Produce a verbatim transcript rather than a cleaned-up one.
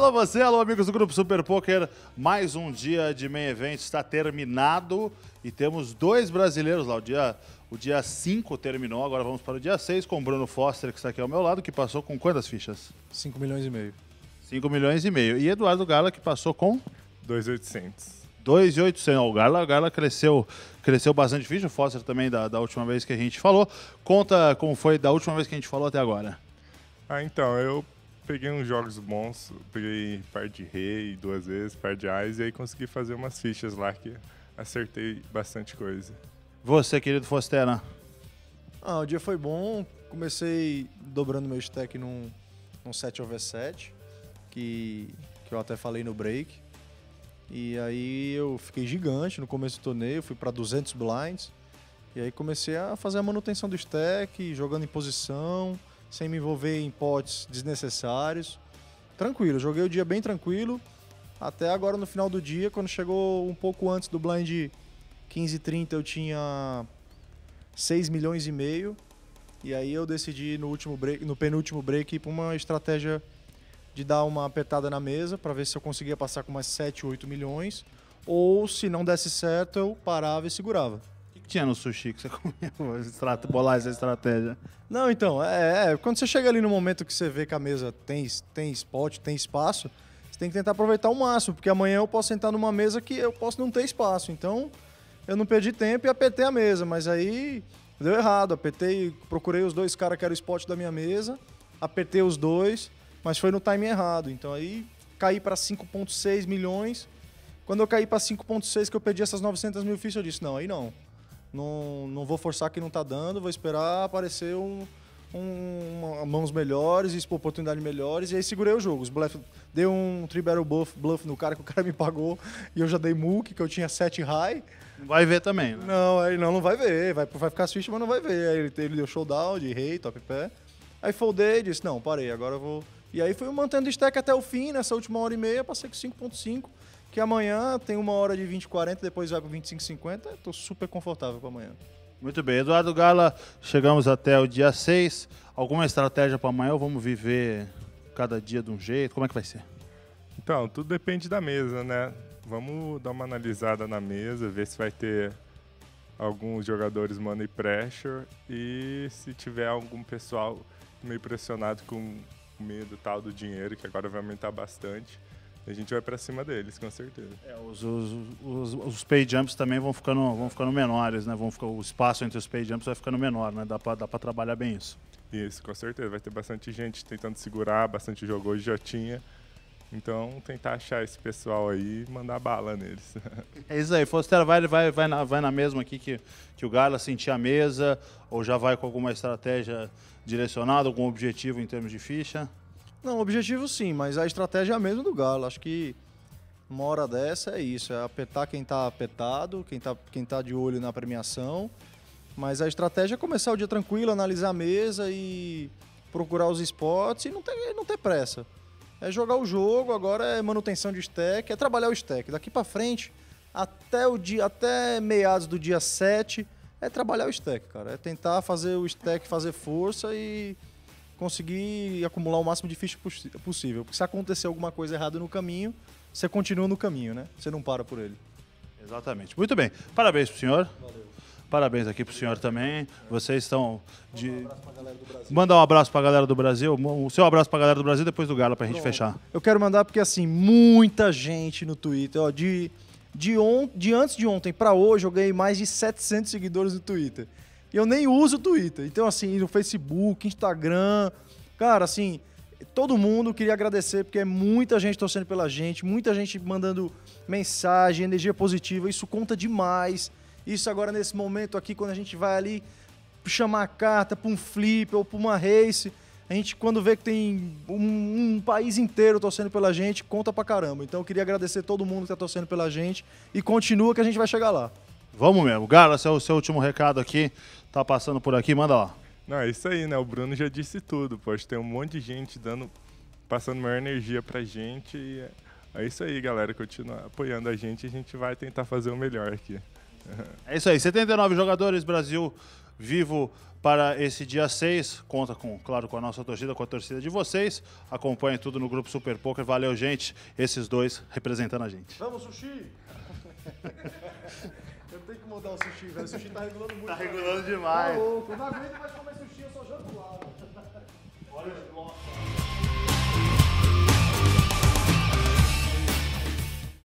Alô você, alô amigos do Grupo Super Poker. Mais um dia de main event está terminado e temos dois brasileiros lá. O dia, o dia cinco terminou, agora vamos para o dia seis com o Bruno Foster, que está aqui ao meu lado, que passou com quantas fichas? cinco milhões e meio. cinco milhões e meio. E Eduardo Gala, que passou com? dois mil e oitocentos. dois mil e oitocentos. O Gala, o Gala cresceu, cresceu bastante ficha, o Foster também da, da última vez que a gente falou. Conta como foi da última vez que a gente falou até agora. Ah, então, eu peguei uns jogos bons, peguei par de rei duas vezes, par de ás, e aí consegui fazer umas fichas lá que acertei bastante coisa. Você, querido Fostera? Ah, o dia foi bom. Comecei dobrando meu stack num, num sete over sete, que, que eu até falei no break. E aí eu fiquei gigante no começo do torneio, fui para duzentos blinds. E aí comecei a fazer a manutenção do stack, jogando em posição, sem me envolver em potes desnecessários. Tranquilo, joguei o dia bem tranquilo. Até agora no final do dia, quando chegou um pouco antes do blind quinze e trinta, eu tinha seis milhões e meio. E aí eu decidi no, último break, no penúltimo break ir para uma estratégia de dar uma apertada na mesa para ver se eu conseguia passar com mais sete, oito milhões. Ou se não desse certo, eu parava e segurava. O que, que tinha no sushi que você comia pra bolar essa estratégia? Não, então, é, é, quando você chega ali no momento que você vê que a mesa tem, tem spot, tem espaço, você tem que tentar aproveitar o máximo, porque amanhã eu posso sentar numa mesa que eu posso não ter espaço. Então, eu não perdi tempo e apertei a mesa, mas aí deu errado. Apertei, procurei os dois caras que eram o spot da minha mesa, apertei os dois, mas foi no timing errado. Então aí caí para cinco vírgula seis milhões. Quando eu caí para cinco vírgula seis, que eu perdi essas novecentas mil fichas, eu disse, não, aí não. Não, não vou forçar que não tá dando, vou esperar aparecer um, um, uma, mãos melhores, e oportunidades melhores, e aí segurei o jogo. Os bluff, dei um three barrel bluff, bluff no cara, que o cara me pagou, e eu já dei muque, que eu tinha sete high. Não vai ver também, né? Não, aí não, não vai ver, vai, vai ficar as fichas, mas não vai ver. Aí ele, ele deu showdown de rei, top pé. Aí foldei, disse, não, parei, agora eu vou... E aí fui mantendo o stack até o fim, nessa última hora e meia, passei com cinco vírgula cinco, que amanhã tem uma hora de vinte e quarenta, depois vai para vinte e cinco cinquenta, tô super confortável para amanhã. Muito bem, Eduardo Gala, chegamos até o dia seis. Alguma estratégia para amanhã ou vamos viver cada dia de um jeito? Como é que vai ser? Então, tudo depende da mesa, né? Vamos dar uma analisada na mesa, ver se vai ter alguns jogadores money pressure e se tiver algum pessoal meio pressionado com medo tal do dinheiro, que agora vai aumentar bastante. A gente vai pra cima deles, com certeza. É, os, os, os, os pay jumps também vão ficando, vão ficando menores, né? Vão ficar, o espaço entre os pay jumps vai ficando menor, né? Dá pra, dá pra trabalhar bem isso. Isso, com certeza. Vai ter bastante gente tentando segurar, bastante jogo hoje já tinha. Então, tentar achar esse pessoal aí e mandar bala neles. É isso aí. Foster, vai, vai, vai, na, vai na mesma aqui que, que o Gala sentir a mesa, ou já vai com alguma estratégia direcionada, algum objetivo em termos de ficha? Não, o objetivo sim, mas a estratégia é a mesma do Galo. Acho que uma hora dessa é isso, é apertar quem tá apertado, quem tá, quem tá de olho na premiação. Mas a estratégia é começar o dia tranquilo, analisar a mesa e procurar os spots e não ter, não ter pressa. É jogar o jogo, agora é manutenção de stack, é trabalhar o stack. Daqui para frente, até, o dia, até meados do dia sete, é trabalhar o stack, cara. É tentar fazer o stack fazer força e conseguir acumular o máximo de ficha possível. Porque se acontecer alguma coisa errada no caminho, você continua no caminho, né? Você não para por ele. Exatamente. Muito bem. Parabéns pro senhor. Valeu. Parabéns aqui pro senhor também. Vocês estão de... Um abraço pra galera do Brasil. Manda um abraço pra galera do Brasil. O seu abraço pra galera do Brasil depois do Gala pra gente Pronto. fechar. Eu quero mandar porque, assim, muita gente no Twitter, ó, de, de, on, de antes de ontem pra hoje, eu ganhei mais de setecentos seguidores no Twitter. E eu nem uso o Twitter. Então, assim, no Facebook, Instagram, cara, assim, todo mundo queria agradecer, porque é muita gente torcendo pela gente, muita gente mandando mensagem, energia positiva, isso conta demais. Isso agora, nesse momento aqui, quando a gente vai ali chamar a carta para um flip ou para uma race, a gente, quando vê que tem um, um país inteiro torcendo pela gente, conta pra caramba. Então, eu queria agradecer todo mundo que tá torcendo pela gente e continua que a gente vai chegar lá. Vamos mesmo. Gala, seu, seu último recado aqui, tá passando por aqui, manda lá. Não, é isso aí, né? O Bruno já disse tudo. Pode ter um monte de gente dando, passando maior energia pra gente. E é isso aí, galera. Continua apoiando a gente e a gente vai tentar fazer o melhor aqui. É isso aí. setenta e nove jogadores, Brasil vivo para esse dia seis. Conta, com, claro, com a nossa torcida, com a torcida de vocês. Acompanhe tudo no grupo Super Poker. Valeu, gente. Esses dois representando a gente. Vamos, Sushi! Eu tenho que mudar o sushi, velho. O sushi tá regulando muito. Tá regulando demais. Tá louco, eu não aguento mais comer sushi, eu só janto lá.